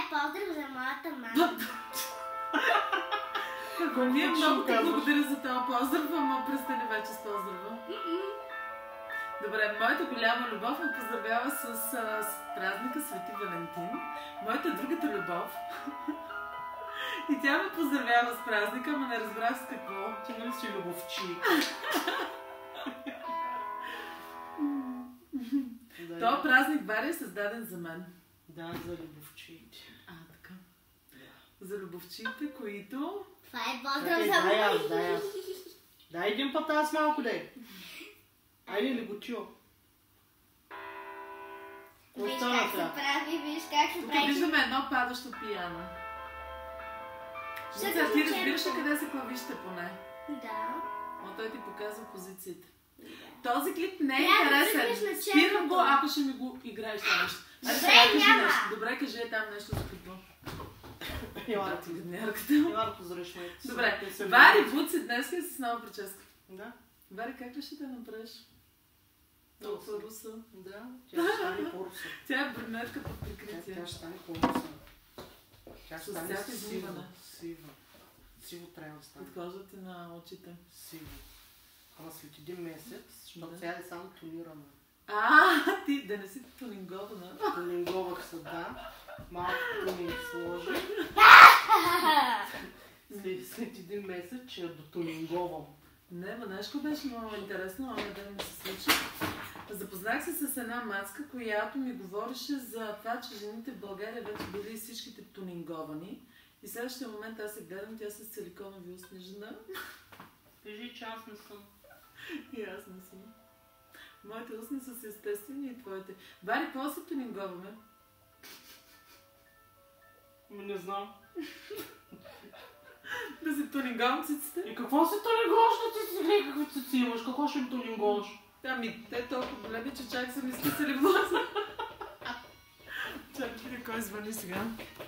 поздрав за моята мама. Ние много те благодаря за този поздрав, ама престани вече с поздрава. Добре, моята голяма любов ме поздравява с празника Свети Валентин. Моята другата любов. И тя ме поздравява с празника, ама не разбрах с какво. Ти нали си любовчик? Този празник Вари е създаден за мен. Да, за любовчиите. Така. За любовчиите, които... Това е поздрав за мен. Дай един път аз малко дай. Айде ли го чу? Виж как се прави, виж как се Тук прави. виждаме едно падащо пияно. Ще Ти го разбираш ли черпам. къде са клавишите поне? Да. Но той ти показва позициите. Този клип не е Трябва да интересен. цъкнеш на Спирам черното. го, ако ще ми го играеш това нещо. Добре, сега кажи няма. нещо. Добре, кажи там нещо за клипа. Ела, ти гаднярката. ела позреш ме. Добре, Вари Буци днес е с нова прическа. Да. Вари, как ли ще те направиш? Толкова руса. Да, тя ще стане по-руса. Тя е брюнетка под прикритие. Тя ще стане по-руса. Тя ще С стане всяко измиване. сива. Сиво трябва да стане. От кожата на очите. Сиво. Ама след един месец, защото сега е само тонирана. Ти да не си тунингована. Тонинговах се, да. Малко тонинг сложи. След един месец, че я дотонинговам. Не, ма нещо беше много интересно, ама да ми се случи. Запознах се с една мацка, която ми говореше за това, че жените в България вече били всичките тунинговани. И следващия момент аз се гледам, тя с силиконови устни жена. Кажи, че аз не съм. И аз не съм. Моите устни са си естествени и твоите. Вари, какво се тунинговаме? Не знам. Да се тунинговам циците? И какво се тонинговаш, да ти си гледай какви цици имаш? Какво ще им тонинговаш? Те толкова големи, че чак са ми скисали власа. Чакай ли кой звъни сега?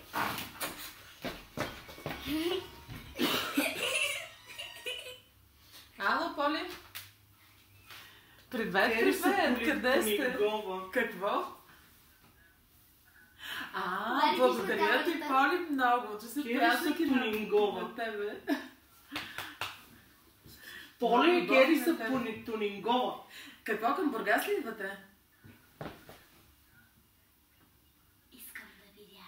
Ало, Поли? Привет, къде сте? Какво? Благодаря ти, Поли, много, че се пращаки на тебе. Поли и Гери са Тунингова. Какво, към Бургас ли идвате? Искам да видя.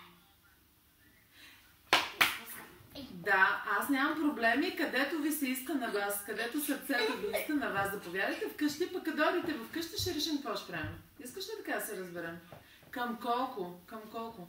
Да, аз нямам проблеми, където ви се иска на вас, където сърцето ви иска на вас, заповядайте вкъщи, пък като дойдете вкъщи ще решим какво ще правим. Искаш ли така да се разберем? Към колко? Към колко?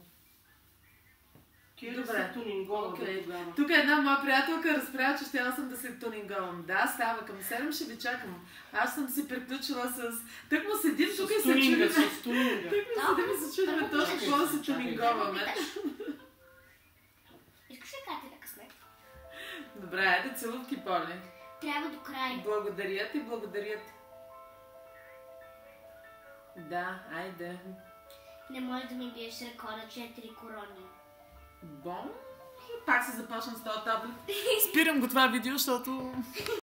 Добре. Okay. Тук една моя приятелка разправя, че щяла съм да се тунинговам. Да, става към 7, ще ви чакам. Аз съм си приключила с... Тък му седим тук и се чудим. С тунинга. Тък му седим и се чудим точно какво да се тунинговаме. Искаш ли карти на късмет? Добре, айде целувки, Поли. Трябва до край. Благодаря ти, благодаря ти. Да, айде. Не може да ми биеш рекорда 4 корони. Бом. Пак се започна с този таблет. Спирам го това видео, защото...